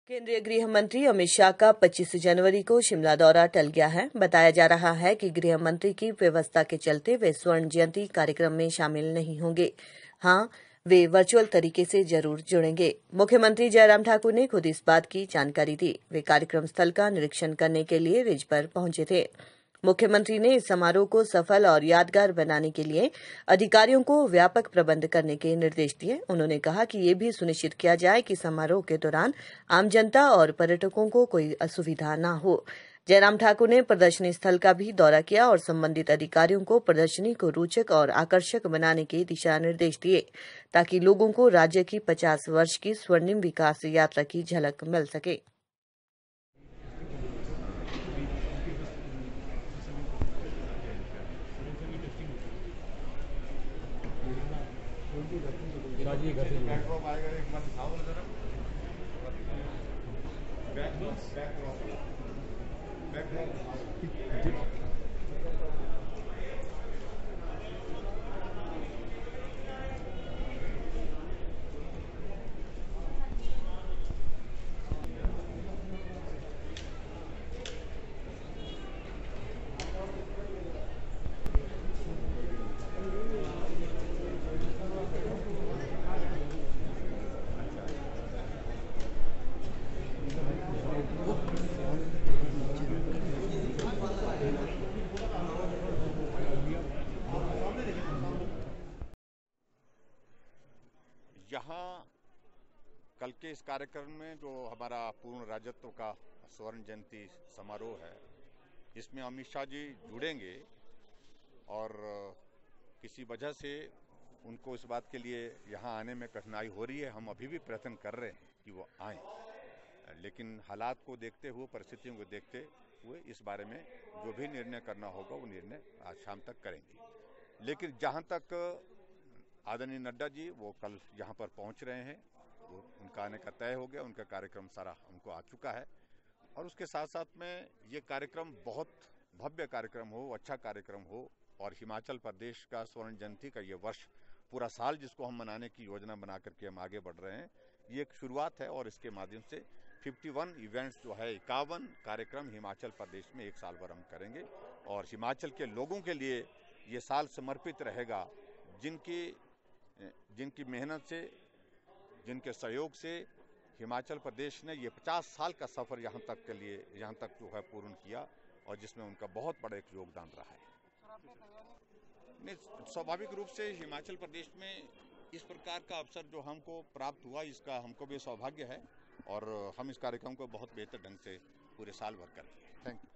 केंद्रीय गृह मंत्री अमित शाह का 25 जनवरी को शिमला दौरा टल गया है। बताया जा रहा है कि गृह मंत्री की व्यवस्था के चलते वे स्वर्ण जयंती कार्यक्रम में शामिल नहीं होंगे। हाँ, वे वर्चुअल तरीके से जरूर जुड़ेंगे। मुख्यमंत्री जयराम ठाकुर ने खुद इस बात की जानकारी दी। वे कार्यक्रम स्थल का निरीक्षण करने के लिए रिज पर पहुंचे थे। मुख्यमंत्री ने इस समारोह को सफल और यादगार बनाने के लिए अधिकारियों को व्यापक प्रबंध करने के निर्देश दिए। उन्होंने कहा कि ये भी सुनिश्चित किया जाए कि समारोह के दौरान आम जनता और पर्यटकों को कोई असुविधा न हो। जयराम ठाकुर ने प्रदर्शनी स्थल का भी दौरा किया और संबंधित अधिकारियों को प्रदर्शनी को रोचक और आकर्षक बनाने के दिशा निर्देश दिए, ताकि लोगों को राज्य की 50 वर्ष की स्वर्णिम विकास यात्रा की झलक मिल सके। यहाँ कल के इस कार्यक्रम में जो हमारा पूर्ण राज्यत्व का स्वर्ण जयंती समारोह है, इसमें अमित शाह जी जुड़ेंगे और किसी वजह से उनको इस बात के लिए यहाँ आने में कठिनाई हो रही है। हम अभी भी प्रयत्न कर रहे हैं कि वो आएँ, लेकिन हालात को देखते हुए, परिस्थितियों को देखते हुए इस बारे में जो भी निर्णय करना होगा वो निर्णय आज शाम तक करेंगे। लेकिन जहाँ तक आदरणीय नड्डा जी वो कल यहाँ पर पहुँच रहे हैं, उनका आने का तय हो गया, उनका कार्यक्रम सारा उनको आ चुका है। और उसके साथ साथ में ये कार्यक्रम बहुत भव्य कार्यक्रम हो, अच्छा कार्यक्रम हो और हिमाचल प्रदेश का स्वर्ण जयंती का ये वर्ष पूरा साल जिसको हम मनाने की योजना बना करके हम आगे बढ़ रहे हैं, ये एक शुरुआत है। और इसके माध्यम से 51 इवेंट्स जो है 51 कार्यक्रम हिमाचल प्रदेश में एक साल भर हम करेंगे और हिमाचल के लोगों के लिए ये साल समर्पित रहेगा, जिनकी मेहनत से, जिनके सहयोग से हिमाचल प्रदेश ने ये 50 साल का सफर यहाँ तक जो है पूर्ण किया और जिसमें उनका बहुत बड़ा एक योगदान रहा है। नहीं, स्वाभाविक रूप से हिमाचल प्रदेश में इस प्रकार का अवसर जो हमको प्राप्त हुआ, इसका हमको भी सौभाग्य है और हम इस कार्यक्रम को बहुत बेहतर ढंग से पूरे साल भर करेंगे। Thank you.